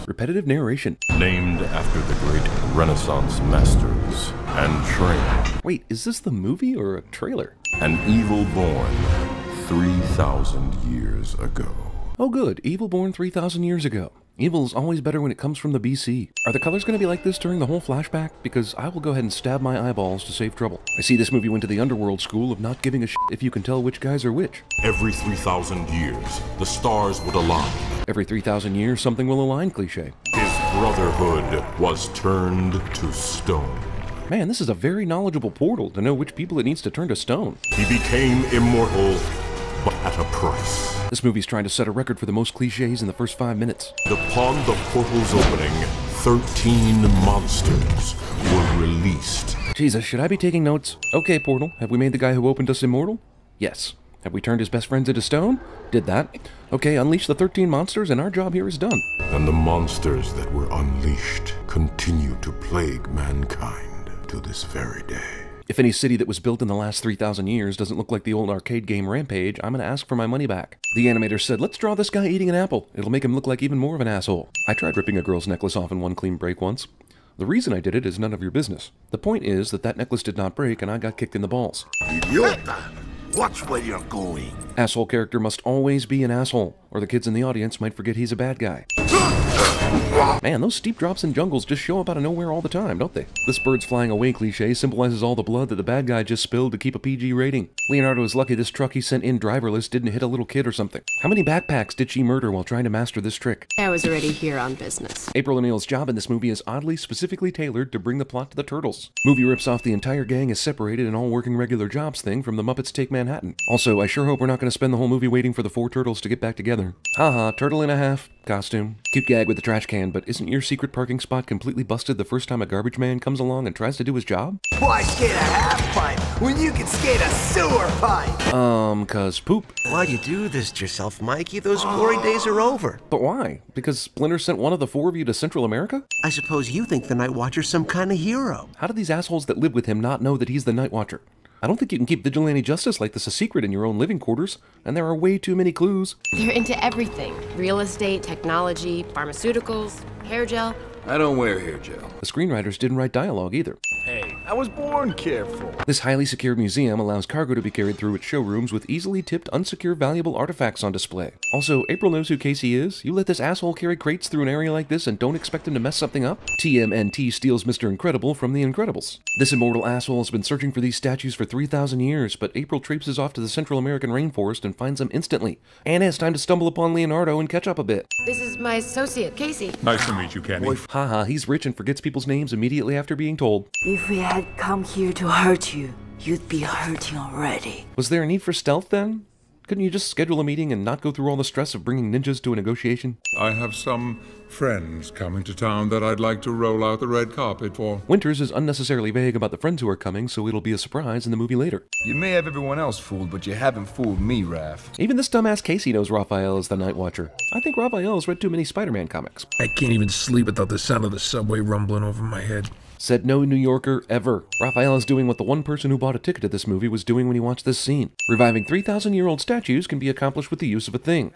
Repetitive narration. Named after the great Renaissance masters and trained. Wait, is this the movie or a trailer? An evil born 3,000 years ago. Oh good, evil born 3,000 years ago. Evil is always better when it comes from the BC. Are the colors going to be like this during the whole flashback? Because I will go ahead and stab my eyeballs to save trouble. I see this movie went to the underworld school of not giving a shit if you can tell which guys are which. Every 3,000 years, the stars would align. Every 3,000 years, something will align, cliché. His brotherhood was turned to stone. Man, this is a very knowledgeable portal to know which people it needs to turn to stone. He became immortal, but at a price. This movie's trying to set a record for the most cliches in the first 5 minutes. Upon the portal's opening, 13 monsters were released. Jesus, should I be taking notes? Okay, portal, have we made the guy who opened us immortal? Yes. Have we turned his best friends into stone? Did that. Okay, unleash the 13 monsters and our job here is done. And the monsters that were unleashed continue to plague mankind to this very day. If any city that was built in the last 3,000 years doesn't look like the old arcade game Rampage, I'm gonna ask for my money back. The animator said, let's draw this guy eating an apple. It'll make him look like even more of an asshole. I tried ripping a girl's necklace off in one clean break once. The reason I did it is none of your business. The point is that necklace did not break and I got kicked in the balls. Idiota! Watch where you're going. Asshole character must always be an asshole, or the kids in the audience might forget he's a bad guy. Man, those steep drops in jungles just show up out of nowhere all the time, don't they? This bird's flying away cliché symbolizes all the blood that the bad guy just spilled to keep a PG rating. Leonardo is lucky this truck he sent in driverless didn't hit a little kid or something. How many backpacks did she murder while trying to master this trick? I was already here on business. April O'Neil's job in this movie is oddly specifically tailored to bring the plot to the Turtles. Movie rips off the entire gang is separated and all working regular jobs thing from the Muppets Take Manhattan. Also, I sure hope we're not going to spend the whole movie waiting for the 4 turtles to get back together. Haha, turtle and a half. Costume. Cute gag with the trash can, but isn't your secret parking spot completely busted the first time a garbage man comes along and tries to do his job? Why skate a half pipe when you can skate a sewer pipe? Cause poop. Why'd you do this to yourself, Mikey? Those glory days are over. But why? Because Splinter sent one of the 4 of you to Central America? I suppose you think the Night Watcher's some kind of hero. How do these assholes that live with him not know that he's the Night Watcher? I don't think you can keep vigilante justice like this a secret in your own living quarters, and there are way too many clues. They're into everything. Real estate, technology, pharmaceuticals, hair gel. I don't wear hair gel. The screenwriters didn't write dialogue either. Hey, I was born careful. This highly secure museum allows cargo to be carried through its showrooms with easily tipped, unsecure, valuable artifacts on display. Also, April knows who Casey is. You let this asshole carry crates through an area like this and don't expect him to mess something up? TMNT steals Mr. Incredible from The Incredibles. This immortal asshole has been searching for these statues for 3,000 years, but April traipses off to the Central American rainforest and finds them instantly. And it's time to stumble upon Leonardo and catch up a bit. This is my associate, Casey. Nice to meet you, Kenny. Haha, he's rich and forgets people's names immediately after being told. If we had come here to hurt you, you'd be hurting already. Was there a need for stealth then? Couldn't you just schedule a meeting and not go through all the stress of bringing ninjas to a negotiation? I have some friends coming to town that I'd like to roll out the red carpet for. Winters is unnecessarily vague about the friends who are coming, so it'll be a surprise in the movie later. You may have everyone else fooled, but you haven't fooled me, Raph. Even this dumbass Casey knows Raphael is the Night Watcher. I think Raphael has read too many Spider-Man comics. I can't even sleep without the sound of the subway rumbling over my head. Said no New Yorker ever. Raphael is doing what the one person who bought a ticket to this movie was doing when he watched this scene. Reviving 3,000-year-old statues can be accomplished with the use of a thing.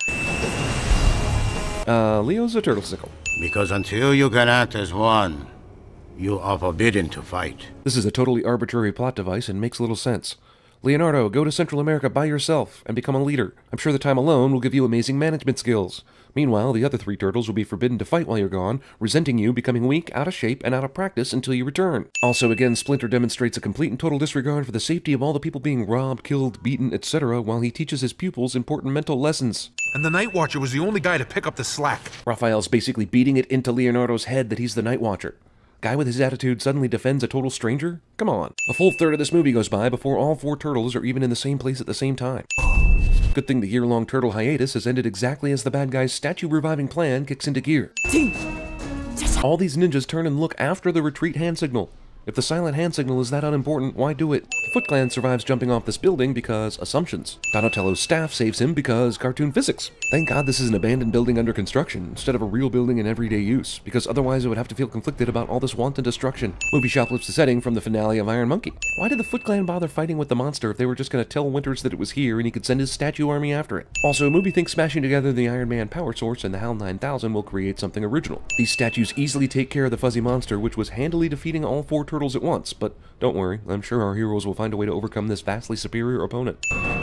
Leo's a turtlesicle. Because until you can act as one, you are forbidden to fight. This is a totally arbitrary plot device and makes little sense. Leonardo, go to Central America by yourself and become a leader. I'm sure the time alone will give you amazing management skills. Meanwhile, the other 3 turtles will be forbidden to fight while you're gone, resenting you, becoming weak, out of shape, and out of practice until you return. Also, again, Splinter demonstrates a complete and total disregard for the safety of all the people being robbed, killed, beaten, etc. while he teaches his pupils important mental lessons. And the Night Watcher was the only guy to pick up the slack. Raphael's basically beating it into Leonardo's head that he's the Night Watcher. Guy with his attitude suddenly defends a total stranger? Come on. A full third of this movie goes by before all 4 turtles are even in the same place at the same time. Good thing the year-long turtle hiatus has ended exactly as the bad guy's statue-reviving plan kicks into gear. All these ninjas turn and look after the retreat hand signal. If the silent hand signal is that unimportant, why do it? The Foot Clan survives jumping off this building because assumptions. Donatello's staff saves him because cartoon physics. Thank God this is an abandoned building under construction, instead of a real building in everyday use, because otherwise I would have to feel conflicted about all this wanton destruction. Movie shoplifts the setting from the finale of Iron Monkey. Why did the Foot Clan bother fighting with the monster if they were just going to tell Winters that it was here and he could send his statue army after it? Also, movie thinks smashing together the Iron Man power source and the HAL 9000 will create something original. These statues easily take care of the fuzzy monster, which was handily defeating all 4 turtles at once, but don't worry, I'm sure our heroes will find a way to overcome this vastly superior opponent.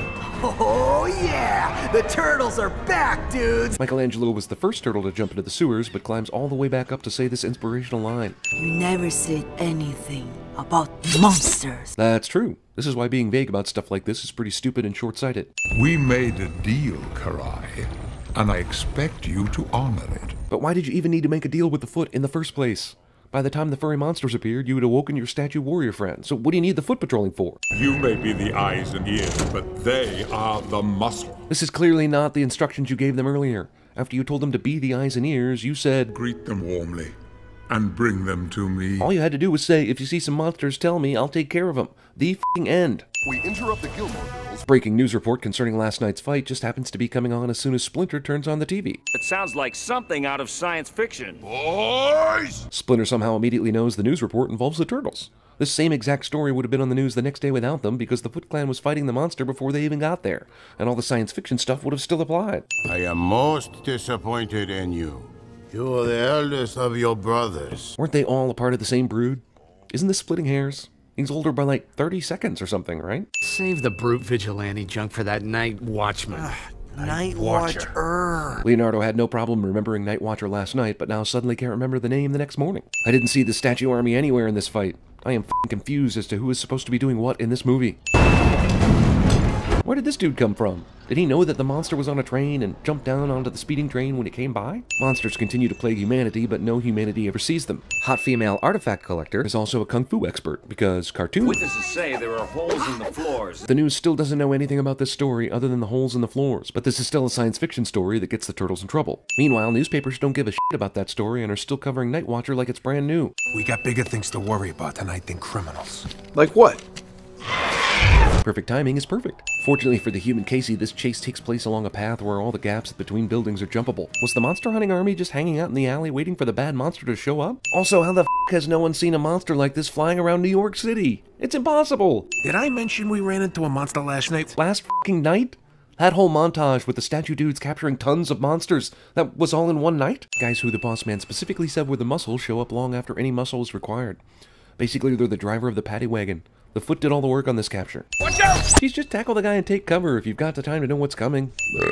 Oh yeah! The turtles are back, dudes! Michelangelo was the first turtle to jump into the sewers, but climbs all the way back up to say this inspirational line. You never said anything about monsters. That's true. This is why being vague about stuff like this is pretty stupid and short-sighted. We made a deal, Karai, and I expect you to honor it. But why did you even need to make a deal with the Foot in the first place? By the time the furry monsters appeared, you had awoken your statue warrior friend, so what do you need the Foot patrolling for? You may be the eyes and ears, but they are the muscle. This is clearly not the instructions you gave them earlier. After you told them to be the eyes and ears, you said, Greet them warmly, and bring them to me. all you had to do was say, if you see some monsters, tell me, I'll take care of them. The f***ing end. We interrupt the Gilmore Girls. Breaking news report concerning last night's fight just happens to be coming on as soon as Splinter turns on the TV. It sounds like something out of science fiction. Boys! Splinter somehow immediately knows the news report involves the Turtles. This same exact story would have been on the news the next day without them because the Foot Clan was fighting the monster before they even got there, and all the science fiction stuff would have still applied. I am most disappointed in you. You are the eldest of your brothers. Weren't they all a part of the same brood? Isn't this splitting hairs? He's older by like 30 seconds or something, right? Save the brute vigilante junk for that night watchman. Night Watcher. Leonardo had no problem remembering Night Watcher last night, but now suddenly can't remember the name the next morning. I didn't see the statue army anywhere in this fight. I am f***ing confused as to who is supposed to be doing what in this movie. Where did this dude come from? Did he know that the monster was on a train and jumped down onto the speeding train when it came by? Monsters continue to plague humanity, but no humanity ever sees them. Hot female artifact collector is also a kung fu expert, because cartoon. Witnesses say there are holes in the floors. The news still doesn't know anything about this story other than the holes in the floors, but this is still a science fiction story that gets the turtles in trouble. Meanwhile, newspapers don't give a shit about that story and are still covering Night Watcher like it's brand new. We got bigger things to worry about tonight than criminals. Like what? Perfect timing is perfect. Fortunately for the human Casey, this chase takes place along a path where all the gaps between buildings are jumpable. Was the monster hunting army just hanging out in the alley waiting for the bad monster to show up? Also, how the f*** has no one seen a monster like this flying around New York City? It's impossible! Did I mention we ran into a monster last night? Last f***ing night? That whole montage with the statue dudes capturing tons of monsters, that was all in one night? Guys who the boss man specifically said were the muscles show up long after any muscle is required. Basically, they're the driver of the paddy wagon. The Foot did all the work on this capture. Watch out! Please just tackle the guy and take cover if you've got the time to know what's coming.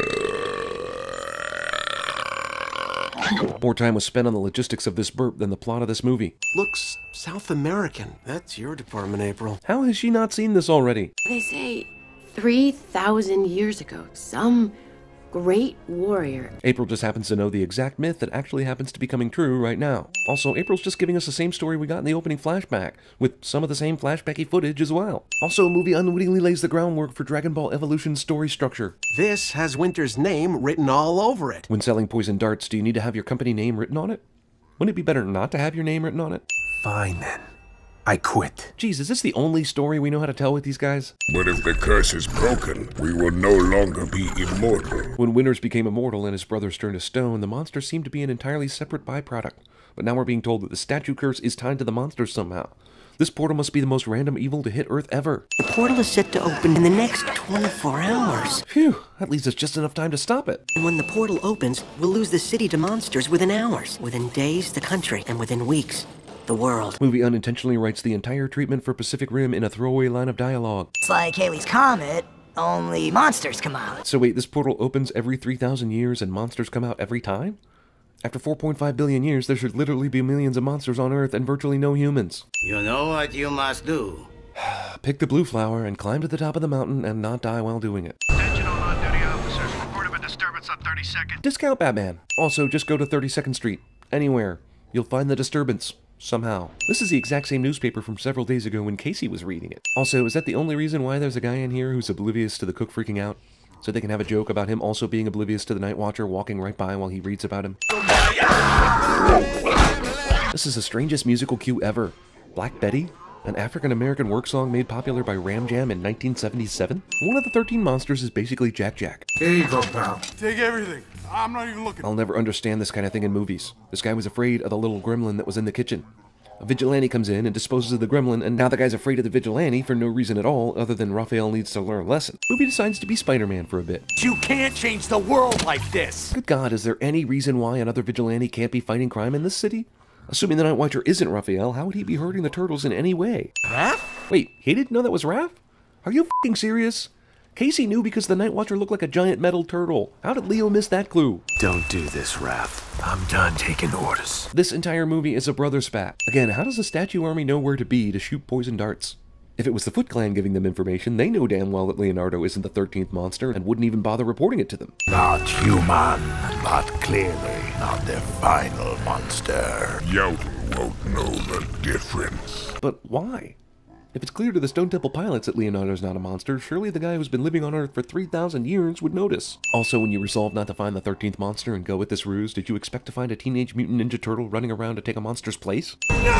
More time was spent on the logistics of this burp than the plot of this movie. Looks South American. That's your department, April. How has she not seen this already? They say 3,000 years ago, some great warrior. April just happens to know the exact myth that actually happens to be coming true right now. Also, April's just giving us the same story we got in the opening flashback, with some of the same flashbacky footage as well. Also, a movie unwittingly lays the groundwork for Dragon Ball Evolution's story structure. This has Winter's name written all over it. When selling poison darts, do you need to have your company name written on it? Wouldn't it be better not to have your name written on it? Fine then. I quit. Geez, is this the only story we know how to tell with these guys? But if the curse is broken, we will no longer be immortal. When Winters became immortal and his brothers turned to stone, the monster seemed to be an entirely separate byproduct. But now we're being told that the statue curse is tied to the monsters somehow. This portal must be the most random evil to hit Earth ever. The portal is set to open in the next 24 hours. Phew, that leaves us just enough time to stop it. And when the portal opens, we'll lose the city to monsters within hours. Within days, the country. And within weeks, the world. Movie unintentionally writes the entire treatment for Pacific Rim in a throwaway line of dialogue. It's like Halley's Comet, only monsters come out. So wait, this portal opens every 3,000 years and monsters come out every time? After 4.5 billion years, there should literally be millions of monsters on Earth and virtually no humans. You know what you must do. Pick the blue flower and climb to the top of the mountain and not die while doing it. Attention all on-duty officers. Report of a disturbance on 32nd. Discount Batman. Also, just go to 32nd Street. Anywhere. You'll find the disturbance. Somehow. This is the exact same newspaper from several days ago when Casey was reading it. Also, is that the only reason why there's a guy in here who's oblivious to the cook freaking out? So they can have a joke about him also being oblivious to the Night Watcher walking right by while he reads about him? This is the strangest musical cue ever. Black Betty? An African-American work song made popular by Ram Jam in 1977? One of the 13 monsters is basically Jack Jack. Here you go, pal. Take everything. I'm not even looking. I'll never understand this kind of thing in movies. This guy was afraid of the little gremlin that was in the kitchen. A vigilante comes in and disposes of the gremlin, and now the guy's afraid of the vigilante for no reason at all other than Raphael needs to learn a lesson. Movie decides to be Spider-Man for a bit. You can't change the world like this! Good God, is there any reason why another vigilante can't be fighting crime in this city? Assuming the Night Watcher isn't Raphael, how would he be hurting the Turtles in any way? Raph? Wait, he didn't know that was Raph? Are you f***ing serious? Casey knew because the Night Watcher looked like a giant metal turtle. How did Leo miss that clue? Don't do this, Raph. I'm done taking orders. This entire movie is a brother spat. Again, how does the Statue Army know where to be to shoot poison darts? If it was the Foot Clan giving them information, they know damn well that Leonardo isn't the 13th monster and wouldn't even bother reporting it to them. Not human, not clearly, not their final monster. Yowdle won't know the difference. But why? If it's clear to the Stone Temple pilots that Leonardo's not a monster, surely the guy who's been living on Earth for 3,000 years would notice. Also, when you resolved not to find the 13th monster and go with this ruse, did you expect to find a Teenage Mutant Ninja Turtle running around to take a monster's place?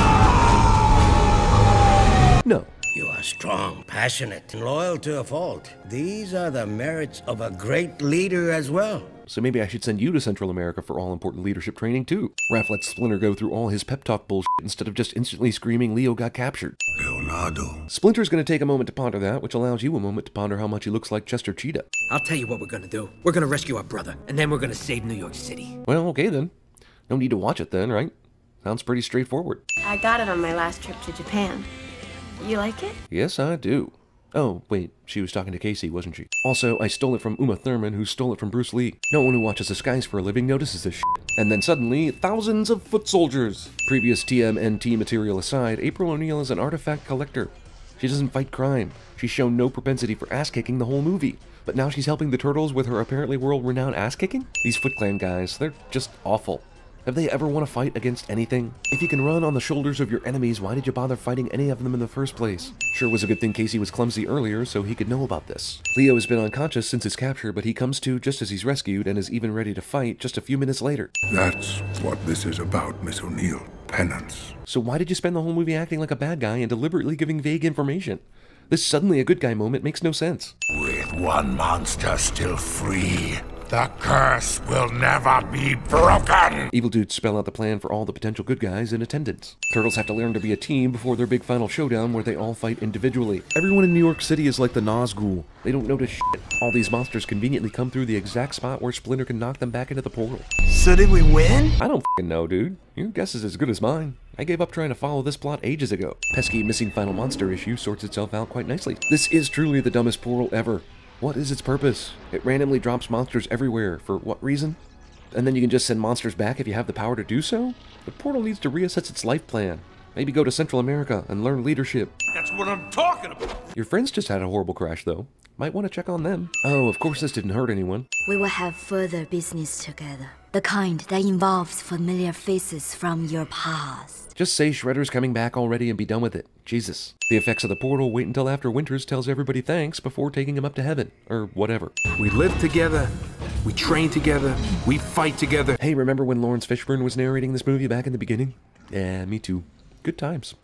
No. You are strong, passionate, and loyal to a fault. These are the merits of a great leader as well. So maybe I should send you to Central America for all-important leadership training, too. Raph lets Splinter go through all his pep talk bullshit instead of just instantly screaming Leo got captured. Leonardo. Splinter's gonna take a moment to ponder that, which allows you a moment to ponder how much he looks like Chester Cheetah. I'll tell you what we're gonna do. We're gonna rescue our brother, and then we're gonna save New York City. Well, okay then. No need to watch it then, right? Sounds pretty straightforward. I got it on my last trip to Japan. You like it? Yes, I do. Oh, wait, she was talking to Casey, wasn't she? Also, I stole it from Uma Thurman, who stole it from Bruce Lee. No one who watches the skies for a living notices this shit. And then suddenly, thousands of foot soldiers! Previous TMNT material aside, April O'Neil is an artifact collector. She doesn't fight crime. She's shown no propensity for ass-kicking the whole movie. But now she's helping the Turtles with her apparently world-renowned ass-kicking? These Foot Clan guys, they're just awful. Have they ever won a fight against anything? If you can run on the shoulders of your enemies, why did you bother fighting any of them in the first place? Sure was a good thing Casey was clumsy earlier, so he could know about this. Leo has been unconscious since his capture, but he comes to just as he's rescued and is even ready to fight just a few minutes later. That's what this is about, Miss O'Neil. Penance. So why did you spend the whole movie acting like a bad guy and deliberately giving vague information? This suddenly a good guy moment makes no sense. With one monster still free, the curse will never be broken! Evil dudes spell out the plan for all the potential good guys in attendance. Turtles have to learn to be a team before their big final showdown where they all fight individually. Everyone in New York City is like the Nazgul. They don't notice shit. All these monsters conveniently come through the exact spot where Splinter can knock them back into the portal. So did we win? I don't f***ing know, dude. Your guess is as good as mine. I gave up trying to follow this plot ages ago. Pesky missing final monster issue sorts itself out quite nicely. This is truly the dumbest portal ever. What is its purpose? It randomly drops monsters everywhere. For what reason? And then you can just send monsters back if you have the power to do so? The portal needs to reassess its life plan. Maybe go to Central America and learn leadership. That's what I'm talking about. Your friends just had a horrible crash, though. Might want to check on them. Oh, of course this didn't hurt anyone. We will have further business together. The kind that involves familiar faces from your past. Just say Shredder's coming back already and be done with it. Jesus. The effects of the portal wait until after Winters tells everybody thanks before taking him up to heaven. Or whatever. We live together. We train together. We fight together. Hey, remember when Lawrence Fishburne was narrating this movie back in the beginning? Yeah, me too. Good times.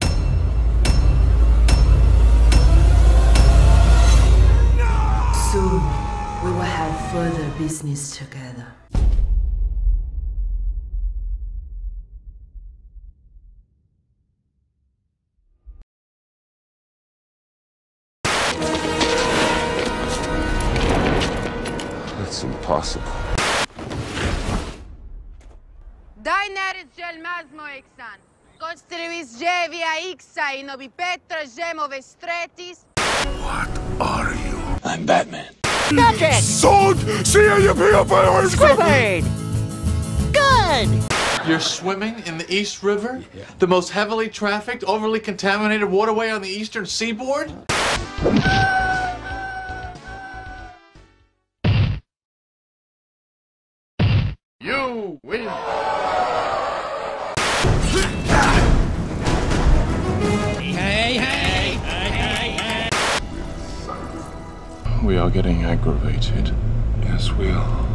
Soon, we will have further business together. That's impossible. Daj nerec želmaz mojeg san. Konstrivis ževia ixa i nobi petra žemove stretis. What are you? I'm Batman. Patrick! Sword! C-A-U-P-A-P-A! Squidward! Good! You're swimming in the East River? Yeah. The most heavily trafficked, overly contaminated waterway on the eastern seaboard? You win. We are getting aggravated. Yes, we are.